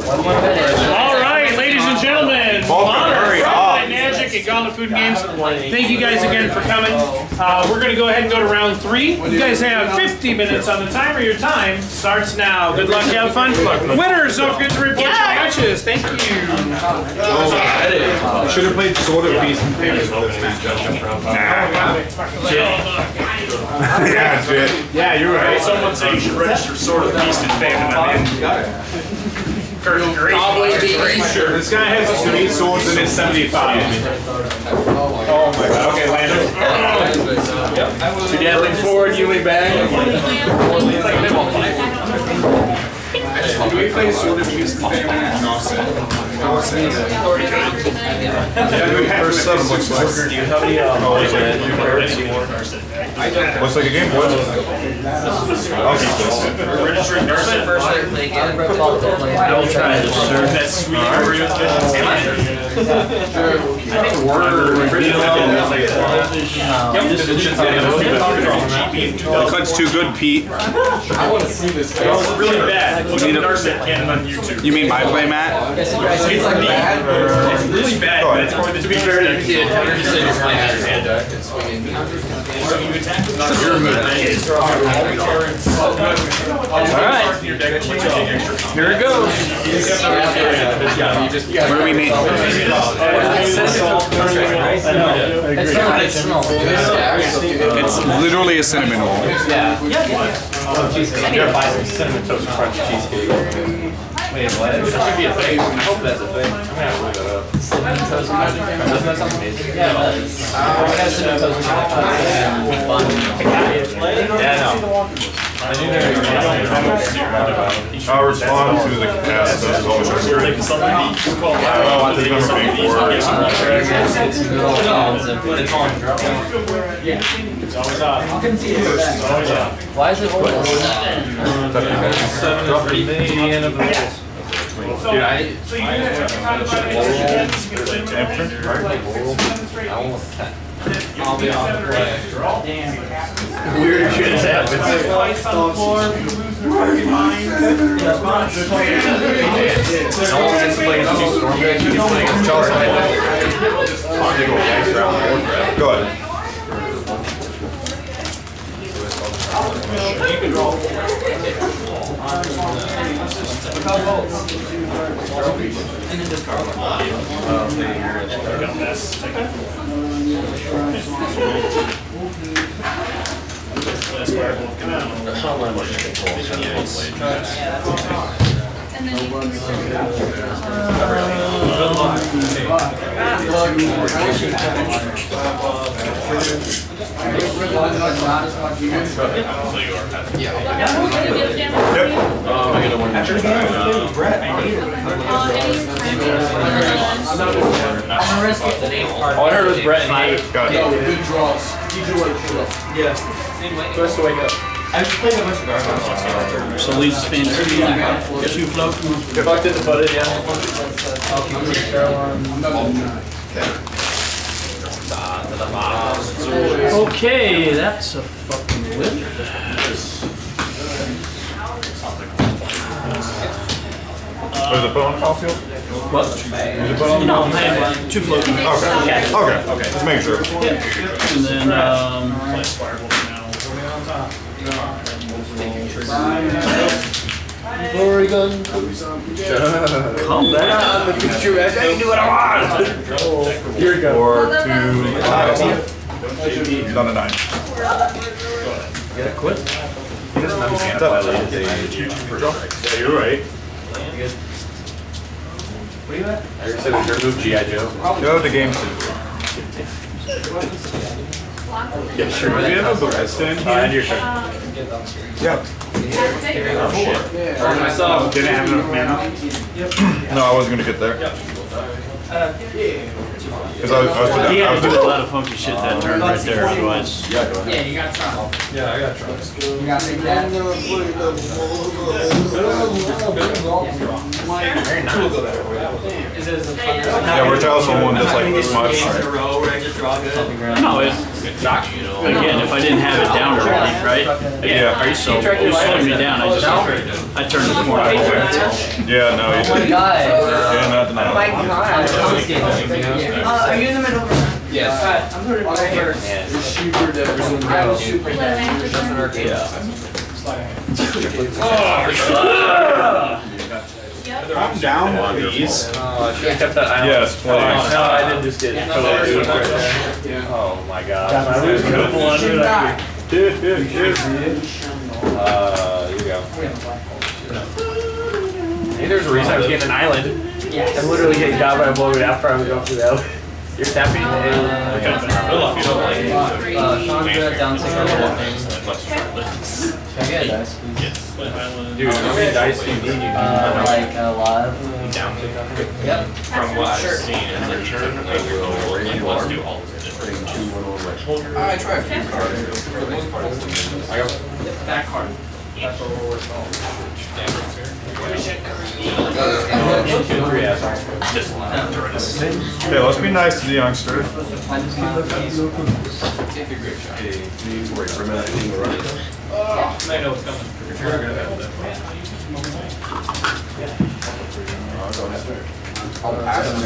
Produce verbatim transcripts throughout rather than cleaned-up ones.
All right, ladies and gentlemen, Modern Magic and Gauntlet Food Games. Thank you guys again for coming. Uh, we're going to go ahead and go to round three. You guys have fifty minutes on the timer. Your time starts now. Good luck, have fun. Winners, don't forget to report your matches. Thank you. Should have played Sword of Feast and Famous for this matchup. Yeah, it's good. Yeah, you're right. Someone say you should register Sword of Feast and Famine. I mean, probably be sure. This guy has three swords and it's seventy-five. Oh my god. Okay, Landon. Your dad leans forward, you lean back. Do we play Sword of Feast and Famine? No, First seven looks like. Do you have any cards you want? Looks like a game board. I'll keep this. Registering Darcy first. I will try to serve that sweet Oreo efficiency. I think we're The cut's too good, Pete. I want to see this. It's really bad. Look at Darcy cannon on YouTube. You mean my play, Matt? It's really bad. It's really bad, but it's going to be fair to the kid. How did you say you're playing out your hand deck? So you attack with not your move. Alright. Here it goes. What do we need? It's literally a cinnamon roll. Yeah. I need to buy some cinnamon toast crunch cheesecake. Wait, what? That should be a thing. I hope that's a thing. I'm gonna have to look that up. Cinnamon toast crunch. Doesn't that sound amazing? Yeah, it does. I got cinnamon toast crunch. Yeah, no. I'll respond to the cast. That's all. It's always on. Why is it always Dude, I... So you can I'll be on the play. Weird shit has happened. No one gets to play against two Storm Guys, you can play against Chelsea. Go ahead. You can roll. And then discard one. Got this. That's where we'll come out. And then you can All I heard was Brett and Nate. Got it. He draws. He drew what he drew. Yeah. He has to wake up. I just played a bunch of garbage. So Lee's spin two, two float. If I didn't put it, yeah. Okay, that's a fucking whip. Was it bone off field? What? No, I have two float. Okay. Okay. Okay. Just make sure. Yeah. And then, um... Oregon. Come back. I can do what I want. Here we go. Four, two, five. Down to nine. Get it quit. Yeah, you're right. What are you at? I said it's your move, G I Joe. Go to game two. Yeah, sure. Do we have a barista in here? Uh, and your turn. Yeah. Oh, shit. Oh, didn't have enough mana? No, I wasn't going to get there. Because I was, I was, He I had was to do a lot of funky shit that turn right there, otherwise. Yeah, go ahead. Yeah, you got Tron. Yeah, I got Tron. You got Big Dad. Very nice. Is it a Yeah, we're jealous of one that's like this much. No, it's, again, if I didn't have it down already, right? Yeah. Are you so you slowed me down? I just I turned the corner over. Yeah, no, you didn't. Guys. Yeah, not the Oh my god. Uh, are you in the middle? Yes. Alright, I'm putting it right here. I'm down on these. Oh, I should have kept that island. Yes, please. No, I didn't just get it. Oh my god. I was gonna pull under it. Dude, dude, dude. Uh, here we go. Hey, there's a reason I was getting an island. I'm literally getting got by a blow after I was going through that. You're tapping the Uh, Chandra, down six over one. Can I get a dice, please? Dude, how many dice do you need? You need Uh, like a lot. down to Yep. From what I've seen, it's like turn like let's do all of it. I try a few cards. For the most part, I got Back card. that's what we're working on. two, three assholes. Hey, let's be nice to the youngsters. take a great shot. I know what's coming. I'll pass it.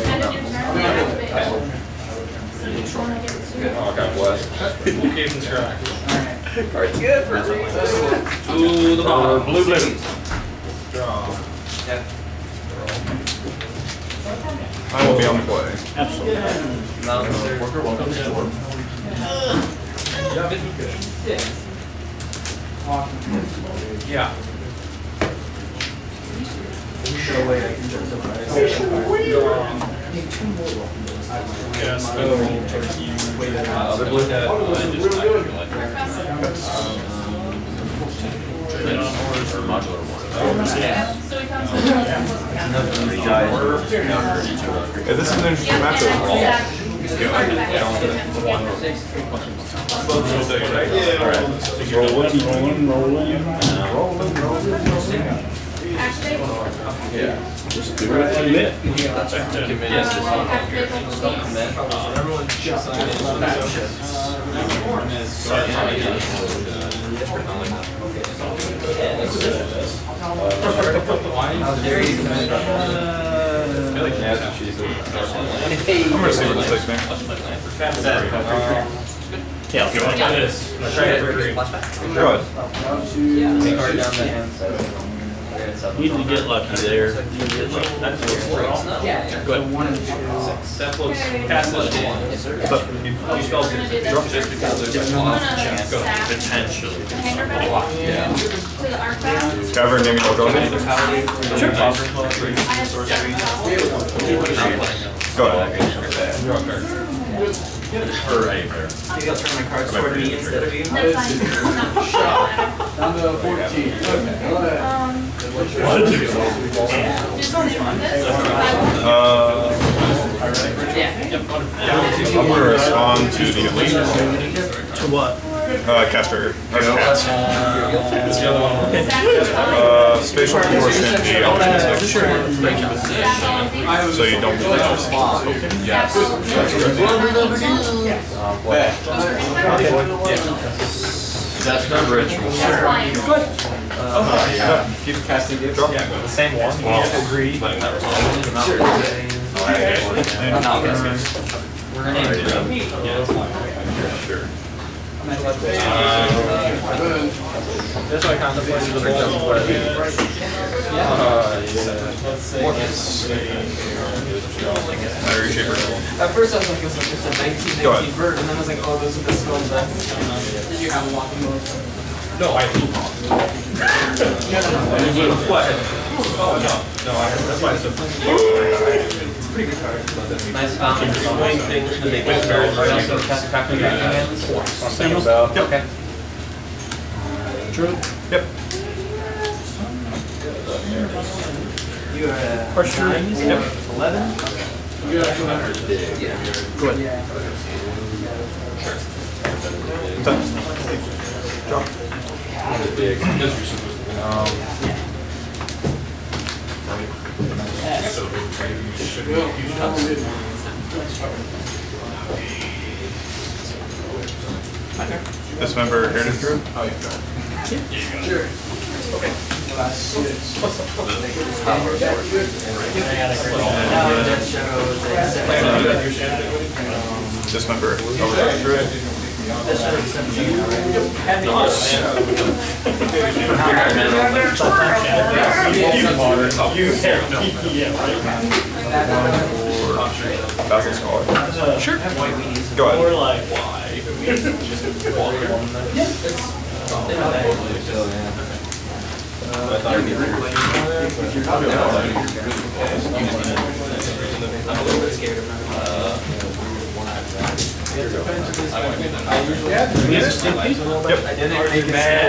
Oh, God bless. Keep him strong. Alright, good for three. Ooh, the ball. Blue blue. Draw. I will be on the play. Absolutely. Yeah. Yes. Other blue head. Or modular one. Hey, this is an interesting matchup. Rolling, rolling, rolling. Yeah. Just do it. Commit. Yes. Everyone shifts on How dare you commit? I like nasty cheese. I'm gonna see what this takes me. Yeah, if you want to do this. Go ahead. Take card down the hand side. You need to get lucky there. You need to get lucky. That's what's wrong. Yeah. Go ahead. That floats past this one. You spell it just because there's a lot of chance. Go. Potentially. Yeah. Cavern, name me, I'll go ahead. Sure. Go ahead. Or right there. Maybe I'll turn my cards toward me instead of you. Down to fourteen. Uh, I'm gonna respond to the elite. To what? Uh, caster. It's the other one. Uh, spatial proportion, the optimistic. So you don't really respond. Yes. That's the ritual. Yeah, keep casting gift. Drop. Yeah, the same one. We have to agree. We're gonna name it. Sure. That's why I contemplated the ball. Irish shaper. At first I was like, it's like it's a nineteen Go ahead. nineteen bird, and then I was like, oh, those are the skills that. Did you have a walking mode? No, I do. What? Oh, no. No, I that's why I said. Pretty good card. Nice fountain. Swing things that they went very hard. Also cast back in your hands. Something about. Okay. True. Yep. You are uh, Question. nine, Yep. eleven. Go ahead. Drop. Big. Um, Dismember Heritage Druid? Oh, yeah. Sure. Okay. Dismember Overdrive Druid? Basil's Scholar. Sure. Go ahead. Or like, why? I'm a little bit scared of him. Yep. I didn't make it.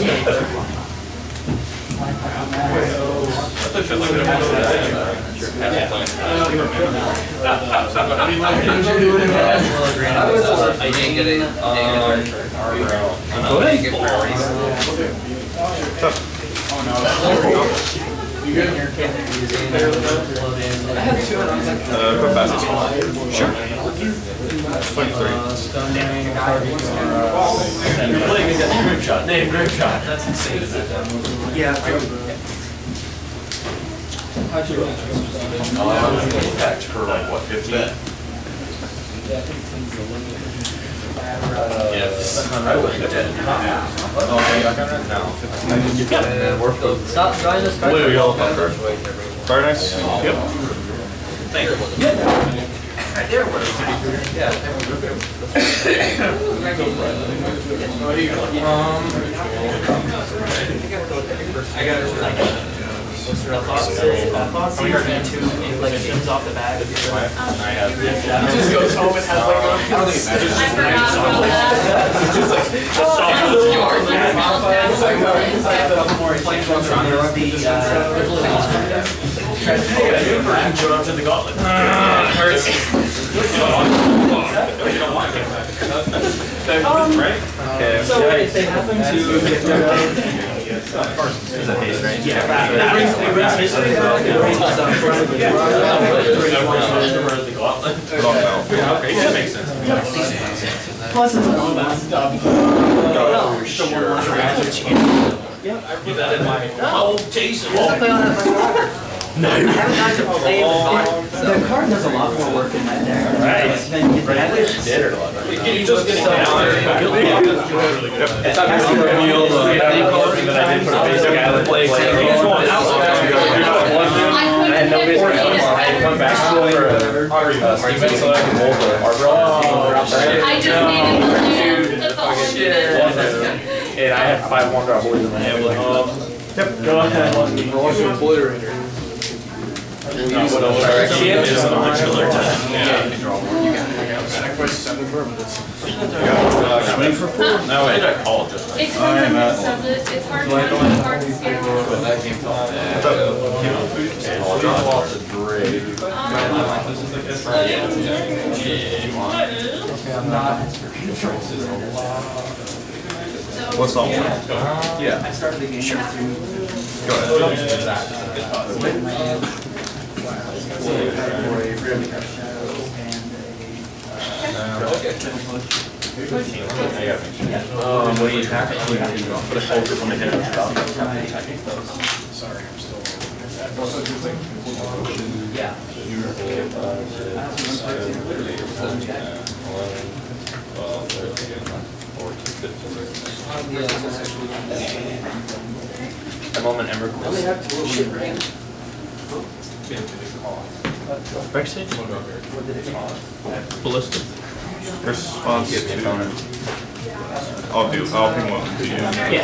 I didn't get it. I didn't get priorities. You good? I had two and I was like, Uh, put Basil's Scholar. Sure. twenty-three. You're playing against Grim Shot. Name Grim Shot. That's insane. yeah. Patch for like what, fifteen? Yes. Oh, yeah, I got it now. Stop trying to start. Blue, yellow, pepper. Very nice. Yep. Thank you. Right there, what? Yeah. Um, I got it. What's your thoughts? Thoughts? Two like things off the bag. he just goes home and has like a, I don't think it's I forgot about that. just like, Oh, It's like, no, it's like the Playing from Tron is the Show up to the Gauntlet. Right? Okay. So if they happen to get rid of Yeah. That brings it brings history back. It brings stuff from the Gauntlet. Okay, that makes sense. plus it's a little bit Yeah, I put that in my. Oh, Jason. play on it like No, I haven't gotten to play with the card does a lot more work in that deck. Right. Then you get that. You just getting down. It's not just a reveal the thing that I did for the basic guy play. I couldn't get rid of it. Come back for a argument so I can hold the arbor. I just needed the land. That's all I needed. And I had five one drop boards in my hand. Like, um, yep. Go ahead. Roll to obliterator. Shit is an modular time. Yeah. Sacrifice seven for him. Swing for four? No, wait. I called just. It depends on who says it. It's hard to it's hard to scale. That game fell. What's the one? Yeah. I started the game. Sure. Go Um, what do you attack? Put a full grip on the head of the top. Sorry, I'm still. Yeah. A moment, Ember. Break stage? Ballistic. Response to. I'll do. I'll ping one to you. Yeah.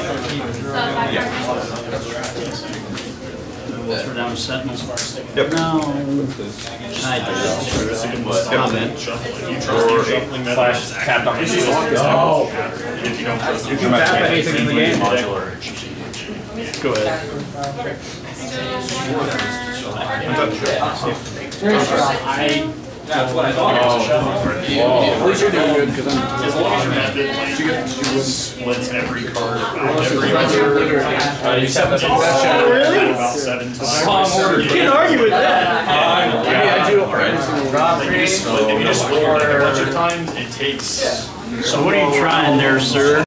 So, We're down to Sentinels. Yep. No. I did. Comment. Flash tapped on the shield. Oh. You can tap anything in the game. Go ahead. I. That's what I thought. At least you're doing good because I'm. As long as you're not doing like, She gets. She wins. blitz every card about every other. Uh, you seven. Oh, really? About seven times. Long order. You can't argue with that. Uh, Yeah, I do. Like you just split, if you just split it a bunch of times, it takes. So what are you trying there, sir?